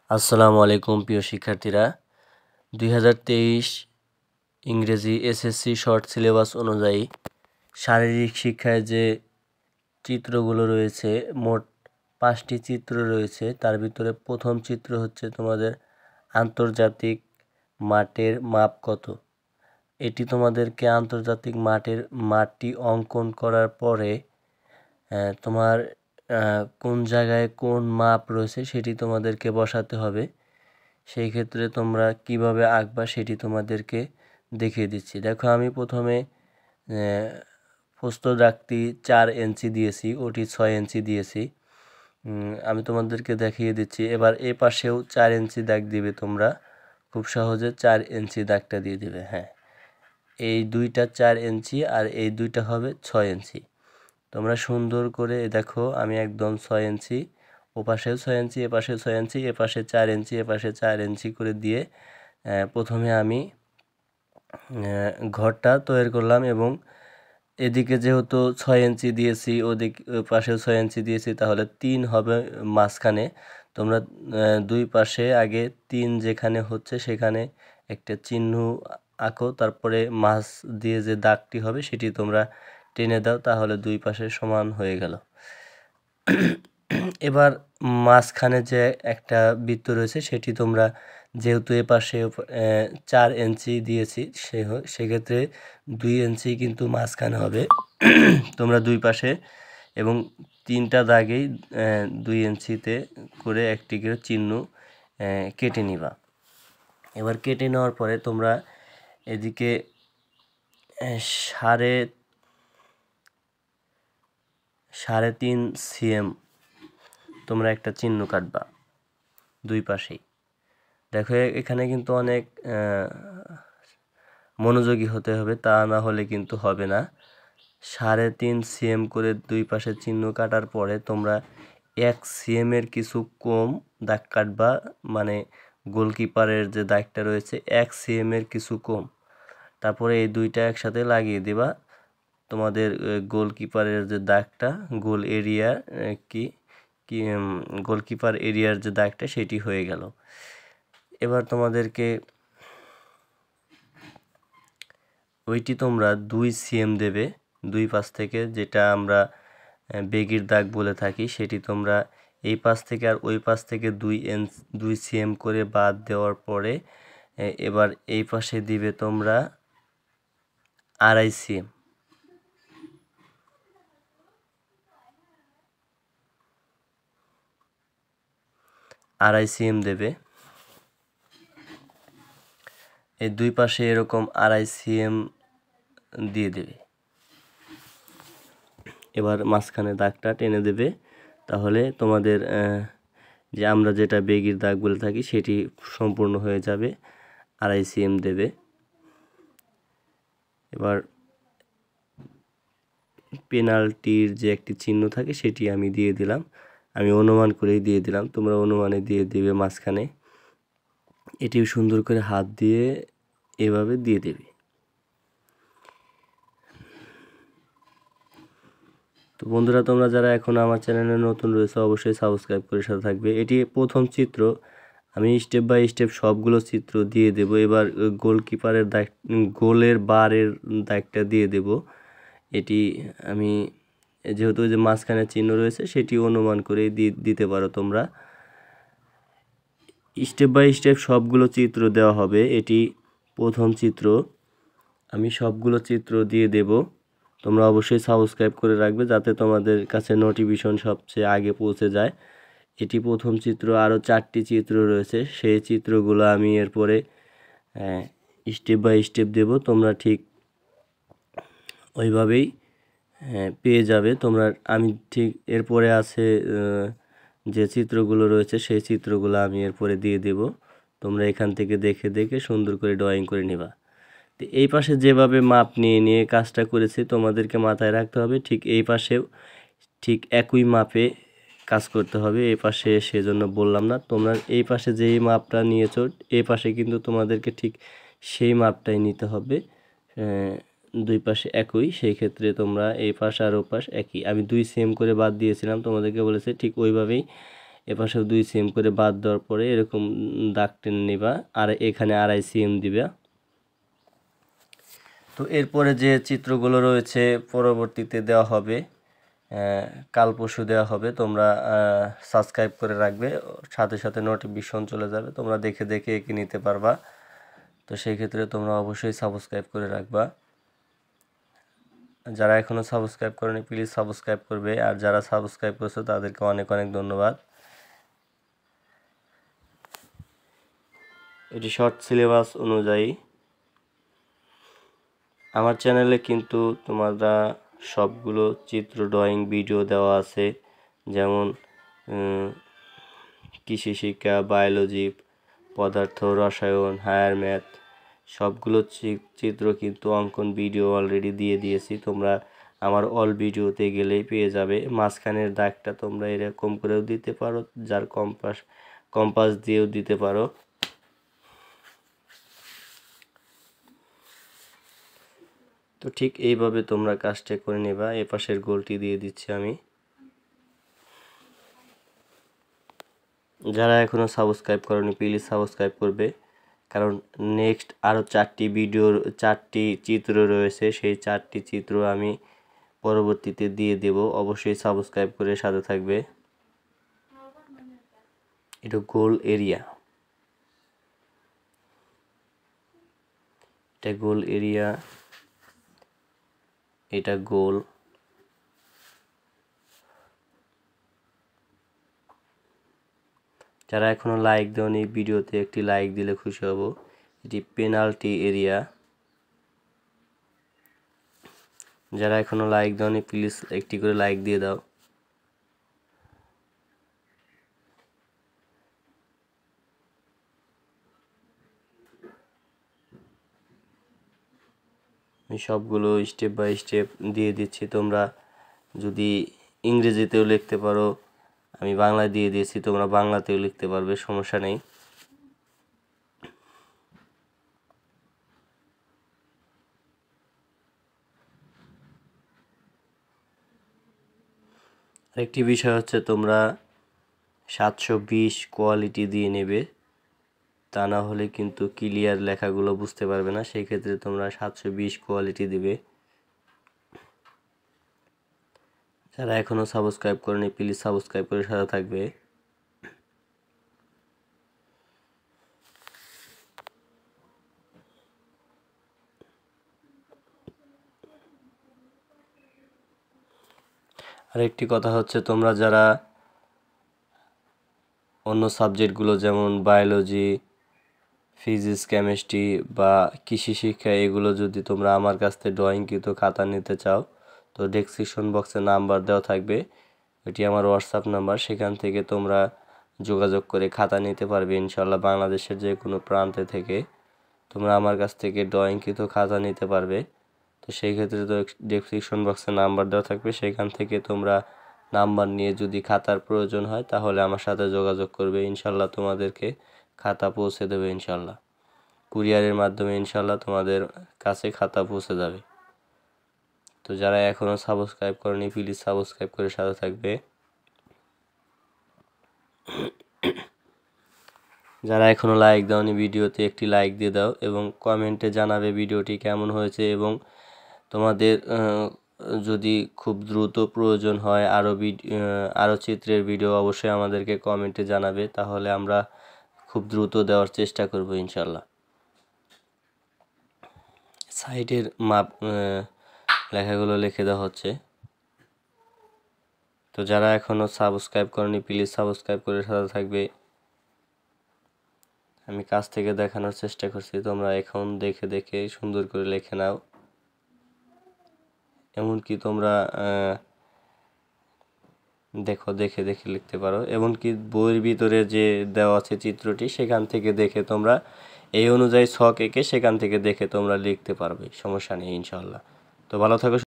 আসসালামু আলাইকুম প্রিয় শিক্ষার্থীরা। 2023 ইংরেজি এসএসসি শর্ট সিলেবাস অনুযায়ী শারীরিক শিক্ষায় যে চিত্রগুলো রয়েছে, মোট 5টি চিত্র রয়েছে। তার ভিতরে প্রথম চিত্র হচ্ছে তোমাদের আন্তর্জাতিক মাঠের মাপ কত। এটি তোমাদেরকে আন্তর্জাতিক মাঠটি অঙ্কন করার পরে তোমার কোন জায়গায় কোন মাপ রয়েছে সেটি তোমাদেরকে বসাতে হবে। সেই ক্ষেত্রে তোমরা কিভাবে আঁকবা সেটি তোমাদেরকে দেখিয়ে দিচ্ছি। দেখো, আমি প্রথমে প্রস্থচ্রাকটি 4 ইঞ্চি দিয়েছি, ওটি 6 ইঞ্চি দিয়েছি। আমি তোমাদেরকে দেখিয়ে দিচ্ছি। এবার এ পাশেও 4 ইঞ্চি দাগ দিবে, তোমরা খুব সহজে 4 ইঞ্চি দাগটা দিয়ে দিবে। হ্যাঁ, এই দুইটা 4 ইঞ্চি আর এই দুইটা হবে 6 ইঞ্চি। তোমরা সুন্দর করে দেখো, আমি একদম 6 ইঞ্চি, ও পাশেও 6 ইঞ্চি, এ পাশেও 6 ইঞ্চি, এ পাশে 4 ইঞ্চি, এ পাশে 4 ইঞ্চি করে দিয়ে প্রথমে আমি ঘরটা তৈরি করলাম। এবং এদিকে যেহেতু 6 ইঞ্চি দিয়েছি, ওই পাশেও 6 ইঞ্চি দিয়েছি, তাহলে 3 হবে মাঝখানে। তোমরা দুই পাশে আগে 3 যেখানে হচ্ছে সেখানে একটা চিহ্ন আঁকো, তারপরে মাছ দিয়ে যে দাগটি হবে সেটি তোমরা টেনে দাও, তাহলে দুই পাশে সমান হয়ে গেল। এবার মাঝখানে যে একটা বৃত্ত রয়েছে সেটি তোমরা, যেহেতু এ পাশে 4 ইঞ্চি দিয়েছি, সেক্ষেত্রে 2 ইঞ্চি কিন্তু মাঝখানে হবে। তোমরা দুই পাশে এবং 3টা দাগেই 2 ইঞ্চিতে করে একটি করে চিহ্ন কেটে নিবা। এবার কেটে নেওয়ার পরে তোমরা এদিকে 3.5 সিএম তোমরা একটা চিহ্ন কাটবা দুই পাশেই। দেখো, এখানে কিন্তু অনেক মনোযোগী হতে হবে, তা না হলে কিন্তু হবে না। 3.5 সিএম করে দুই পাশে চিহ্ন কাটার পরে তোমরা 1 সিএমের কিছু কম দাগ কাটবা, মানে গোলকিপারের যে দাগটা রয়েছে 1 সিএমের কিছু কম। তারপরে এই দুইটা একসাথে লাগিয়ে দিবা। তোমাদের গোলকিপারের যে দাগটা, গোল এরিয়ার গোলকিপার এরিয়ার যে দাগটা সেটি হয়ে গেল। এবার তোমাদেরকে ওইটি তোমরা 2 সিএম দেবে দুই পাশ থেকে, যেটা আমরা বেগির দাগ বলে থাকি। সেটি তোমরা এই পাশ থেকে আর ওই পাশ থেকে 2 সিএম করে বাদ দেওয়ার পরে এবার এই পাশে দিবে তোমরা 2.5 সিএম। আড়াই সিএম দেবে। এই দুই পাশে এরকম 2.5 সিএম দিয়ে দেবে। এবার মাঝখানে দাগটা টেনে দেবে, তাহলে তোমাদের যে আমরা যেটা বেগির দাগ বলে থাকি সেটি সম্পূর্ণ হয়ে যাবে। 2.5 সিএম দেবে। এবার পেনাল্টির যে একটি চিহ্ন থাকে সেটি আমি দিয়ে দিলাম, আমি অনুমান করেই দিয়ে দিলাম, তোমরা অনুমানে দিয়ে দিবে মাঝখানে। এটিও সুন্দর করে হাত দিয়ে এভাবে দিয়ে দেবে। তো বন্ধুরা, তোমরা যারা এখন আমার চ্যানেলে নতুন রয়েছে অবশ্যই সাবস্ক্রাইব করে সাথে থাকবে। এটি প্রথম চিত্র, আমি স্টেপ বাই স্টেপ সবগুলো চিত্র দিয়ে দেব। এবার গোলকিপারের দাগ, গোলের বারের দাগটা দিয়ে দেব। এটি আমি যেহেতু যে মাঝখানে চিহ্ন রয়েছে সেটি অনুমান করে দিতে পারো তোমরা। স্টেপ বাই স্টেপ সবগুলো চিত্র দেওয়া হবে। এটি প্রথম চিত্র, আমি সবগুলো চিত্র দিয়ে দেব। তোমরা অবশ্যই সাবস্ক্রাইব করে রাখবে যাতে তোমাদের কাছে নোটিফিকেশন সবচেয়ে আগে পৌঁছে যায়। এটি প্রথম চিত্র, আরও 4টি চিত্র রয়েছে, সেই চিত্রগুলো আমি এরপরে স্টেপ বাই স্টেপ দেব। তোমরা ঠিক ওইভাবেই পেয়ে যাবে তোমরা। আমি ঠিক এরপরে আছে যে চিত্রগুলো রয়েছে সেই চিত্রগুলো আমি এরপরে দিয়ে দেব। তোমরা এখান থেকে দেখে দেখে সুন্দর করে ড্রয়িং করে নেবা। তো এই পাশে যেভাবে মাপ নিয়ে নিয়ে কাজটা করেছি তোমাদেরকে মাথায় রাখতে হবে, ঠিক এই পাশেও ঠিক একই মাপে কাজ করতে হবে। এই পাশে সেজন্য বললাম না, তোমরা এই পাশে যেই মাপটা নিয়েছো এই পাশে কিন্তু তোমাদেরকে ঠিক সেই মাপটাই নিতে হবে। দুই পাশে একই, সেই ক্ষেত্রে তোমরা এই পাশ আর ও পাশ একই। আমি 2 সিএম করে বাদ দিয়েছিলাম, তোমাদেরকে বলেছে ঠিক ওইভাবেই এপাশেও 2 সেম করে বাদ দেওয়ার পরে এরকম দাগ টেনে নিবা, আর এখানে 2.5 সেম দিবা। তো এরপরে যে চিত্রগুলো রয়েছে পরবর্তীতে দেওয়া হবে, কাল পরশু দেওয়া হবে। তোমরা সাবস্ক্রাইব করে রাখবে, সাথে সাথে নোটিফিকেশন চলে যাবে, তোমরা দেখে দেখে এঁকে নিতে পারবা। তো সেই ক্ষেত্রে তোমরা অবশ্যই সাবস্ক্রাইব করে রাখবা। যারা এখনও সাবস্ক্রাইব করেনি প্লিজ সাবস্ক্রাইব করবে, আর যারা সাবস্ক্রাইব করেছো তাদেরকে অনেক অনেক ধন্যবাদ। এটি শর্ট সিলেবাস অনুযায়ী আমার চ্যানেলে কিন্তু তোমরা সবগুলো চিত্র ড্রয়িং ভিডিও দেওয়া আছে, যেমন কৃষি শিক্ষা, বায়োলজি, পদার্থ, রসায়ন, হায়ার ম্যাথ, সবগুলো চিত্র কিন্তু অঙ্কন ভিডিও অলরেডি দিয়ে দিয়েছি। তোমরা আমার অল ভিডিওতে গেলেই পেয়ে যাবে। মাঝখানের দাগটা তোমরা এরকম করেও দিতে পারো, যার কম্পাস দিয়েও দিতে পারো। তো ঠিক এইভাবে তোমরা কাজটা করে নেবা। এপাশের গোলটি দিয়ে দিচ্ছি আমি। যারা এখনও সাবস্ক্রাইব করনি প্লিজ সাবস্ক্রাইব করবে, কারণ নেক্সট আরও 4টি চিত্র রয়েছে, সেই 4টি চিত্র আমি পরবর্তীতে দিয়ে দেব। অবশ্যই সাবস্ক্রাইব করে সাথে থাকবে। এটা গোল এরিয়া, এটা গোল এরিয়া, এটা গোল। যারা এখনো লাইক দেওনি ভিডিওতে একটি লাইক দিলে খুশি হব। এটি পেনাল্টি এরিয়া। যারা এখনো লাইক দেওনি প্লিজ একটি করে লাইক দিয়ে দাও। আমি সবগুলো স্টেপ বাই স্টেপ দিয়ে দিচ্ছি। তোমরা যদি ইংরেজিতেও লিখতে পারো, আমি বাংলায় দিয়ে দিয়েছি, তোমরা বাংলাতেও লিখতে পারবে, সমস্যা নেই। আরেকটি বিষয় হচ্ছে তোমরা 720 কোয়ালিটি দিয়ে নেবে, তা না হলে কিন্তু ক্লিয়ার লেখাগুলো বুঝতে পারবে না। সেই ক্ষেত্রে তোমরা 720 কোয়ালিটি দিবে। যারা এখনও সাবস্ক্রাইব করেনি প্লিজ সাবস্ক্রাইব করে সাথে থাকবে। আরেকটি কথা হচ্ছে, তোমরা যারা অন্য সাবজেক্টগুলো যেমন বায়োলজি, ফিজিক্স, কেমিস্ট্রি বা কৃষি শিক্ষা, এগুলো যদি তোমরা আমার কাছ থেকে ড্রয়িংকৃত খাতা নিতে চাও, তো ডেসক্রিপশন বক্সে নাম্বার দেওয়া থাকবে, এটি আমার হোয়াটসঅ্যাপ নাম্বার। সেখান থেকে তোমরা যোগাযোগ করে খাতা নিতে পারবে ইনশাল্লাহ। বাংলাদেশের যে কোনো প্রান্তে থেকে তোমরা আমার কাছ থেকে ড্রয়িংকৃত খাতা নিতে পারবে। তো সেই ক্ষেত্রে তো ডেসক্রিপশন বক্সে নাম্বার দেওয়া থাকবে, সেখান থেকে তোমরা নাম্বার নিয়ে যদি খাতার প্রয়োজন হয় তাহলে আমার সাথে যোগাযোগ করবে। ইনশাল্লাহ তোমাদেরকে খাতা পৌঁছে দেবে, ইনশাল্লাহ কুরিয়ারের মাধ্যমে ইনশাল্লাহ তোমাদের কাছে খাতা পৌঁছে যাবে। তো যারা এখনও সাবস্ক্রাইব করেনি প্লিজ সাবস্ক্রাইব করে সাথে থাকবে। যারা এখনও লাইক দাওনি ভিডিওতে একটি লাইক দিয়ে দাও, এবং কমেন্টে জানাবে ভিডিওটি কেমন হয়েছে, এবং তোমাদের যদি খুব দ্রুত প্রয়োজন হয় আরও চিত্রের ভিডিও অবশ্যই আমাদেরকে কমেন্টে জানাবে, তাহলে আমরা খুব দ্রুত দেওয়ার চেষ্টা করব ইনশাল্লাহ। সাইডের মাপ লেখাগুলো লিখে দেওয়া হচ্ছে। তো যারা এখনও সাবস্ক্রাইব করেনি প্লিজ সাবস্ক্রাইব করে সাথে থাকবে। আমি কাছ থেকে দেখানোর চেষ্টা করছি, তোমরা এখন দেখে দেখে সুন্দর করে লিখে নাও। এমনকি তোমরা দেখে দেখে লিখতে পারো, এমনকি বইয়ের ভিতরে যে দেওয়া আছে চিত্রটি সেখান থেকে দেখে তোমরা এই অনুযায়ী ছক এঁকে সেখান থেকে দেখে তোমরা লিখতে পারবে, সমস্যা নেই ইনশাল্লাহ। তো ভালো থাকো।